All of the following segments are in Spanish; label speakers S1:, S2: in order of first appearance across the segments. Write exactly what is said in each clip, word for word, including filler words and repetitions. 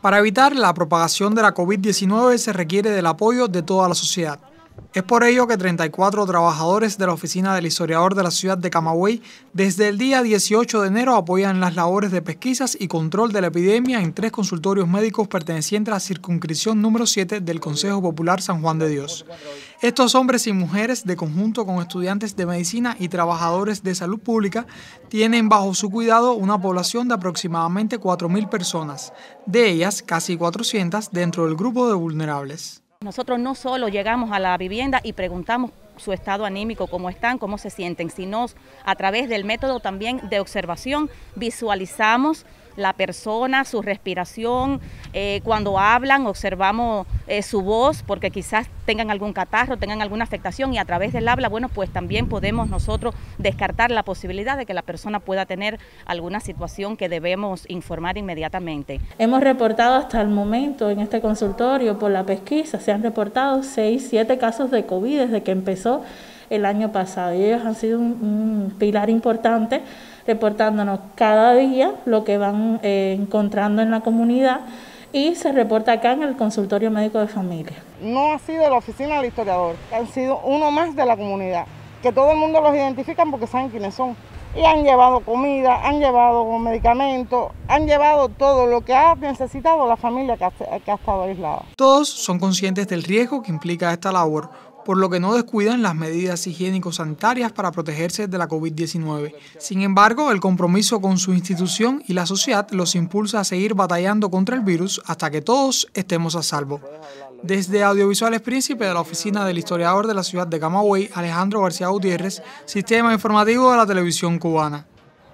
S1: Para evitar la propagación de la COVID diecinueve se requiere del apoyo de toda la sociedad. Es por ello que treinta y cuatro trabajadores de la oficina del historiador de la ciudad de Camagüey desde el día dieciocho de enero apoyan las labores de pesquisas y control de la epidemia en tres consultorios médicos pertenecientes a la circunscripción número siete del Consejo Popular San Juan de Dios. Estos hombres y mujeres, de conjunto con estudiantes de medicina y trabajadores de salud pública, tienen bajo su cuidado una población de aproximadamente cuatro mil personas, de ellas casi cuatrocientas dentro del grupo de vulnerables.
S2: Nosotros no solo llegamos a la vivienda y preguntamos su estado anímico, cómo están, cómo se sienten, sino a través del método también de observación visualizamos la persona, su respiración, eh, cuando hablan observamos eh, su voz porque quizás tengan algún catarro, tengan alguna afectación y a través del habla, bueno, pues también podemos nosotros descartar la posibilidad de que la persona pueda tener alguna situación que debemos informar inmediatamente.
S3: Hemos reportado hasta el momento en este consultorio por la pesquisa, se han reportado seis, siete casos de COVID desde que empezó el año pasado y ellos han sido un, un pilar importante reportándonos cada día lo que van eh, encontrando en la comunidad y se reporta acá en el consultorio médico de familia.
S4: No ha sido la oficina del historiador, han sido uno más de la comunidad, que todo el mundo los identifica porque saben quiénes son. Y han llevado comida, han llevado medicamentos, han llevado todo lo que ha necesitado la familia que ha, que ha estado aislada.
S1: Todos son conscientes del riesgo que implica esta labor, por lo que no descuidan las medidas higiénico-sanitarias para protegerse de la COVID diecinueve. Sin embargo, el compromiso con su institución y la sociedad los impulsa a seguir batallando contra el virus hasta que todos estemos a salvo. Desde Audiovisuales Príncipe de la oficina del historiador de la ciudad de Camagüey, Alejandro García Gutiérrez, Sistema Informativo de la Televisión Cubana.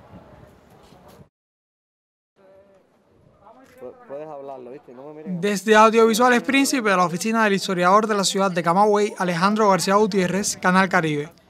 S1: Desde Audiovisuales Príncipe de la oficina del historiador de la ciudad de Camagüey, Alejandro García Gutiérrez, Canal Caribe.